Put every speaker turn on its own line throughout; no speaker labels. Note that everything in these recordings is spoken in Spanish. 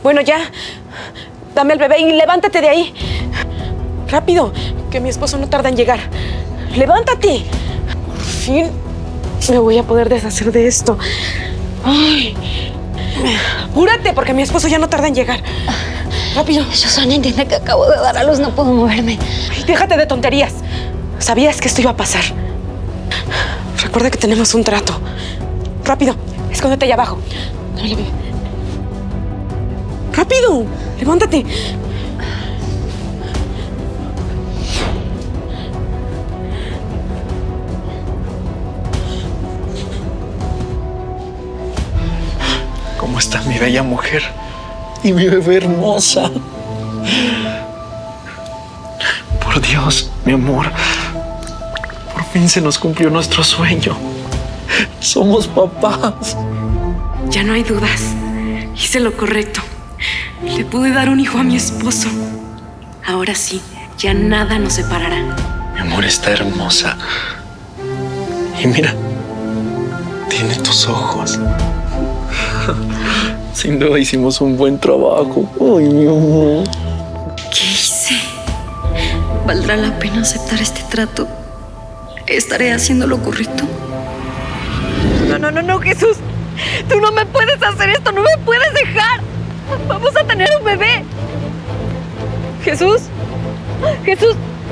Bueno, ya. Dame el bebé y levántate de ahí. Rápido, que mi esposo no tarda en llegar. ¡Levántate! Por fin me voy a poder deshacer de esto. Ay. Apúrate, porque mi esposo ya no tarda en llegar. Rápido.
Susana, entiende que acabo de dar a luz, no puedo moverme.
Ay, déjate de tonterías. Sabías que esto iba a pasar. Recuerda que tenemos un trato. Rápido, escóndete allá abajo. Dame la bebé. ¡Rápido! ¡Levántate!
¿Cómo está mi bella mujer? Y mi bebé hermosa. Por Dios, mi amor. Por fin se nos cumplió nuestro sueño. Somos papás.
Ya no hay dudas. Hice lo correcto. Le pude dar un hijo a mi esposo. Ahora sí, ya nada nos separará.
Mi amor está hermosa. Y mira, tiene tus ojos. Sin duda hicimos un buen trabajo. Ay, mi amor.
¿Qué hice? ¿Valdrá la pena aceptar este trato? ¿Estaré haciendo lo correcto?
No, Jesús. Tú no me puedes hacer esto, no me puedes dejar. Vamos a tener un bebé. Jesús. Jesús.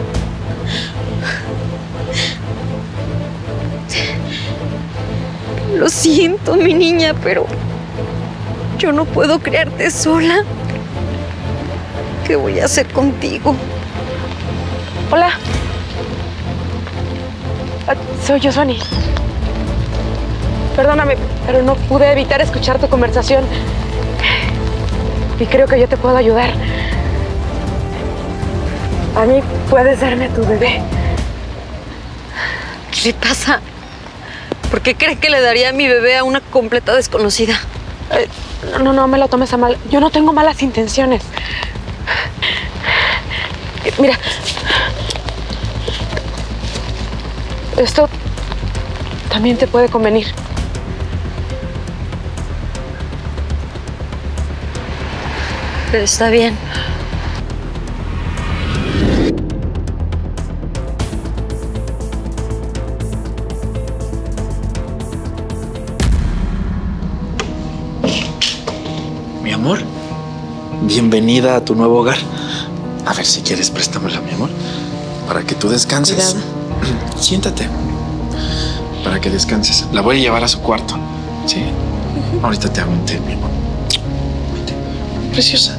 Lo siento, mi niña, pero yo no puedo criarte sola. ¿Qué voy a hacer contigo?
Hola. Soy Yosani. Perdóname, pero no pude evitar escuchar tu conversación. Y creo que yo te puedo ayudar. A mí puedes darme a tu bebé.
¿Qué le pasa? ¿Por qué crees que le daría a mi bebé a una completa desconocida?
No me lo tomes a mal. Yo no tengo malas intenciones. Mira. Esto también te puede convenir.
Pero está bien.
Mi amor, bienvenida a tu nuevo hogar. A ver, si quieres, préstamela, mi amor, para que tú descanses. Cuidado. Siéntate, para que descanses. La voy a llevar a su cuarto, ¿sí? Ahorita te hago un té, mi amor. Vete. Preciosa.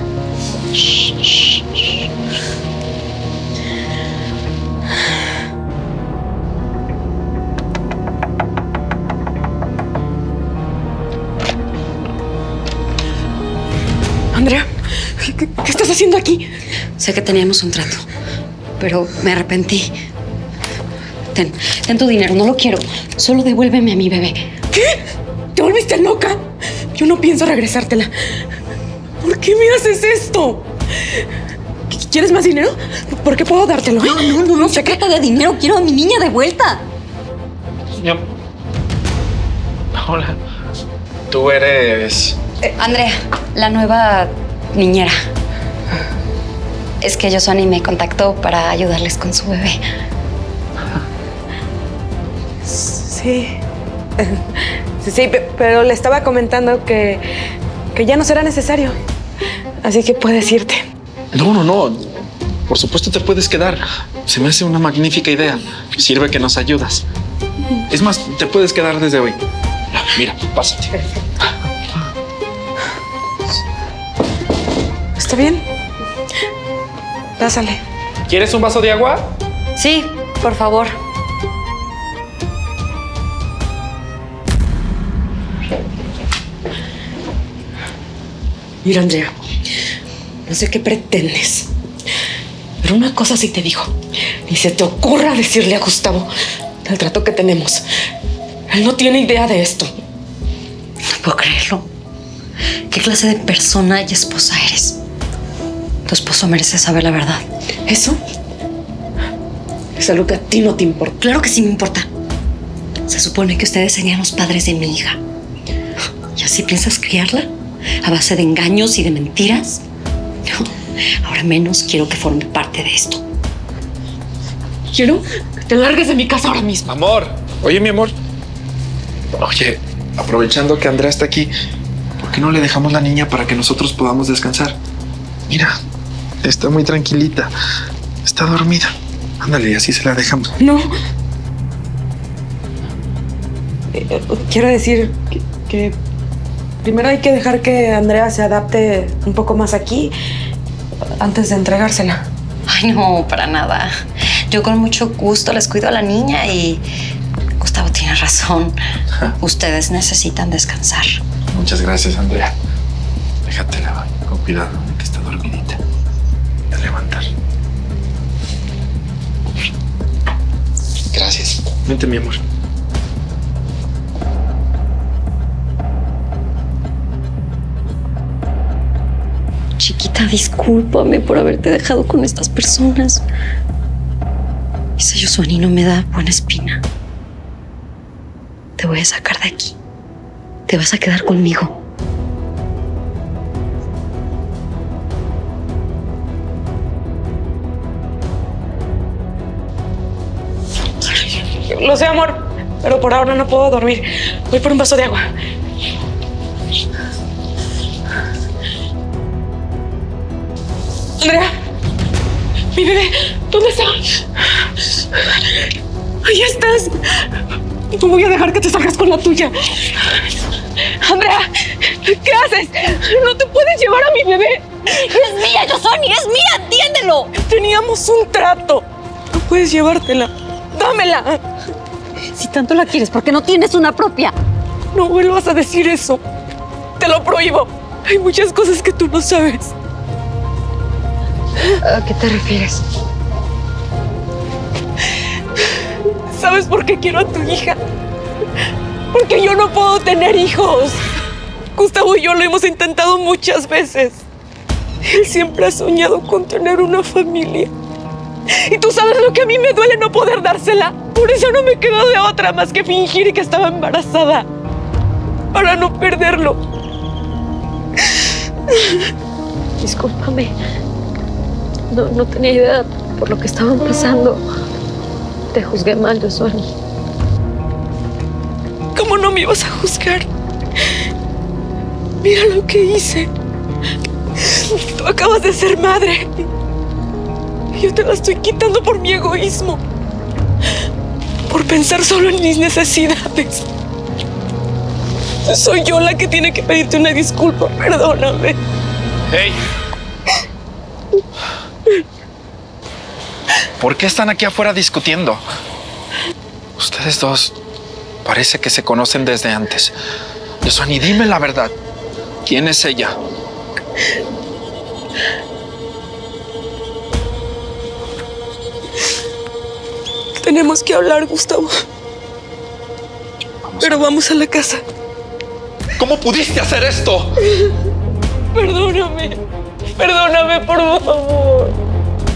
Andrea, ¿qué estás haciendo aquí?
Sé que teníamos un trato, pero me arrepentí. Ten tu dinero, no lo quiero. Solo devuélveme a mi bebé.
¿Qué? ¿Te volviste loca? Yo no pienso regresártela. ¿Por qué me haces esto? ¿Quieres más dinero? ¿Por qué puedo dártelo?
No se trata de dinero. Quiero a mi niña de vuelta.
Hola. Tú eres...
Andrea, la nueva niñera. Es que Yosani me contactó para ayudarles con su bebé.
Sí. Sí, pero le estaba comentando que ya no será necesario. Así que puedes irte.
No. Por supuesto te puedes quedar. Se me hace una magnífica idea. Sirve que nos ayudas. Es más, te puedes quedar desde hoy. Mira, pásate.
¿Está bien? Pásale.
¿Quieres un vaso de agua?
Sí, por favor.
Mira, Andrea, no sé qué pretendes, pero una cosa sí te digo. Ni se te ocurra decirle a Gustavo del trato que tenemos. Él no tiene idea de esto.
No puedo creerlo. ¿Qué clase de persona y esposa eres? Tu esposo merece saber la verdad.
¿Eso? Es algo que a ti no te importa.
Claro que sí me importa. Se supone que ustedes serían los padres de mi hija. ¿Y así piensas criarla? a base de engaños y de mentiras. No, ahora menos quiero que forme parte de esto.
Quiero que te largues de mi casa ahora mismo.
Amor, oye, mi amor. Oye, aprovechando que Andrea está aquí, ¿por qué no le dejamos la niña para que nosotros podamos descansar? Mira, está muy tranquilita. Está dormida. Ándale, y así se la dejamos.
No. Quiero decir que primero hay que dejar que Andrea se adapte un poco más aquí antes de entregársela.
Ay, no, para nada. Yo con mucho gusto les cuido a la niña y Gustavo tiene razón. Ustedes necesitan descansar.
Muchas gracias, Andrea. Déjatela con cuidado, que está dormidita. Voy a levantar. Gracias. Vente, mi amor.
Chiquita, discúlpame por haberte dejado con estas personas. Ese Yosuani no me da buena espina. Te voy a sacar de aquí. Te vas a quedar conmigo.
Lo sé, amor, pero por ahora no puedo dormir. Voy por un vaso de agua. Andrea, mi bebé, ¿dónde está? Ahí estás. No voy a dejar que te salgas con la tuya. Andrea, ¿qué haces? No te puedes llevar a mi bebé.
¡Es mía, Yosuani! ¡Es mía! ¡Entiéndelo!
Teníamos un trato. No puedes llevártela. Dámela.
Si tanto la quieres, ¿por qué no tienes una propia?
No vuelvas a decir eso. Te lo prohíbo. Hay muchas cosas que tú no sabes.
¿A qué te refieres?
¿Sabes por qué quiero a tu hija? Porque yo no puedo tener hijos. Gustavo y yo lo hemos intentado muchas veces. Él siempre ha soñado con tener una familia. Y tú sabes lo que a mí me duele no poder dársela. Por eso no me quedó de otra más que fingir que estaba embarazada. Para no perderlo.
Discúlpame. No tenía idea por lo que estaban pasando. Te juzgué mal, Yosuani.
¿Cómo no me ibas a juzgar? Mira lo que hice. Tú acabas de ser madre. Y yo te la estoy quitando por mi egoísmo. Por pensar solo en mis necesidades. Soy yo la que tiene que pedirte una disculpa. Perdóname.
¡Hey! ¿Por qué están aquí afuera discutiendo? Ustedes dos parece que se conocen desde antes. Yosuani, dime la verdad. ¿Quién es ella?
Tenemos que hablar, Gustavo. Pero vamos a la casa.
¿Cómo pudiste hacer esto?
Perdóname. Perdóname, por favor.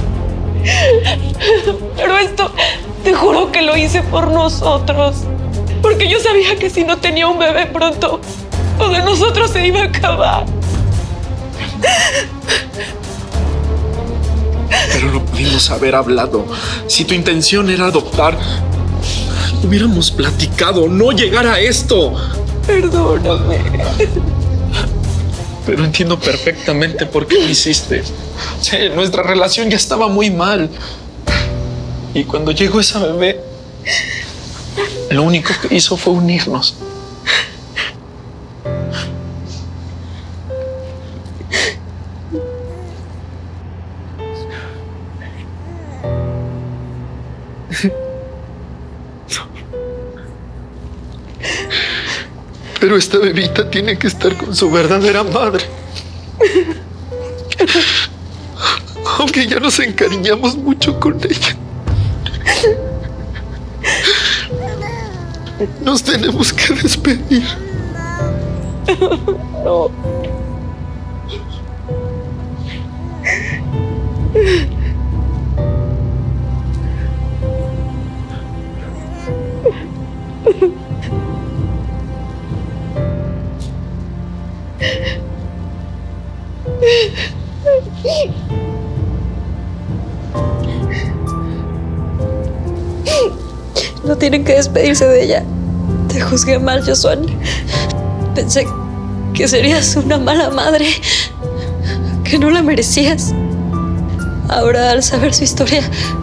Pero esto, te juro que lo hice por nosotros. Porque yo sabía que si no tenía un bebé pronto, lo de nosotros se iba a acabar.
Pero lo pudimos haber hablado. Si tu intención era adoptar, hubiéramos platicado, no llegar a esto.
Perdóname.
Pero entiendo perfectamente por qué lo hiciste. Sí, nuestra relación ya estaba muy mal. Y cuando llegó esa bebé, lo único que hizo fue unirnos. Pero esta bebita tiene que estar con su verdadera madre. Aunque ya nos encariñamos mucho con ella. Nos tenemos que despedir.
No.
No tienen que despedirse de ella. Te juzgué mal, Josuan. Pensé que serías una mala madre, que no la merecías. Ahora, al saber su historia,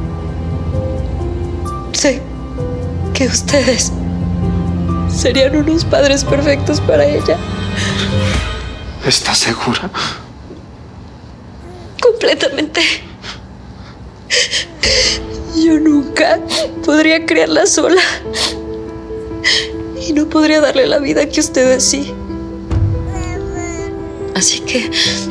sé que ustedes serían unos padres perfectos para ella.
¿Estás segura?
Completamente. Yo nunca podría criarla sola. Y no podría darle la vida que ustedes sí. Así que...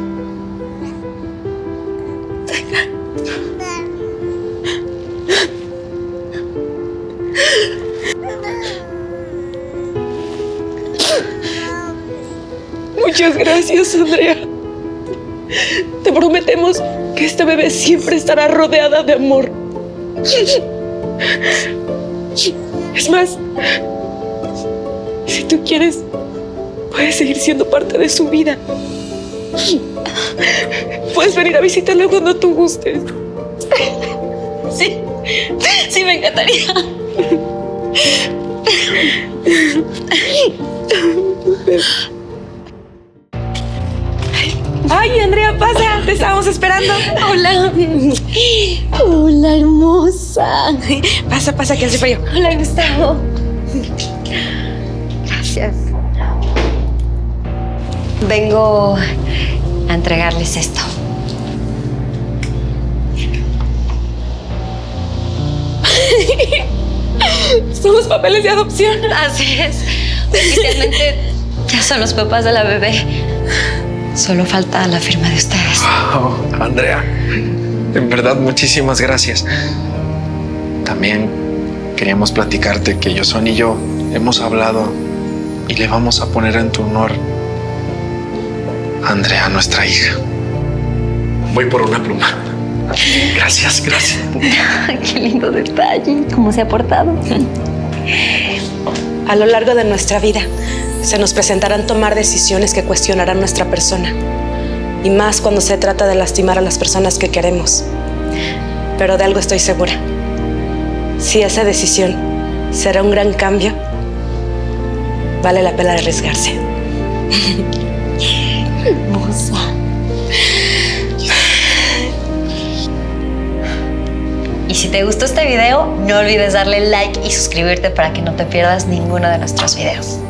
Muchas gracias, Andrea. Te prometemos que esta bebé siempre estará rodeada de amor. Es más, si tú quieres, puedes seguir siendo parte de su vida. Puedes venir a visitarla cuando tú gustes.
Sí, sí, me encantaría.
Ay, Andrea, pasa, te estábamos esperando.
Hola. Hola, hermosa.
Pasa, pasa, que hace frío.
Hola, Gustavo. Gracias. Vengo a entregarles esto.
Somos papeles de adopción.
Así es. Oficialmente ya son los papás de la bebé. Solo falta la firma de ustedes.
Wow, Andrea, en verdad, muchísimas gracias. También queríamos platicarte que Josuan y yo hemos hablado y le vamos a poner en tu honor a Andrea, nuestra hija. Voy por una pluma. Gracias, gracias.
Qué lindo detalle. ¿Cómo se ha portado?
A lo largo de nuestra vida se nos presentarán tomar decisiones que cuestionarán nuestra persona. Y más cuando se trata de lastimar a las personas que queremos. Pero de algo estoy segura. Si esa decisión será un gran cambio, vale la pena arriesgarse.
Hermosa. Y si te gustó este video, no olvides darle like y suscribirte para que no te pierdas ninguno de nuestros videos.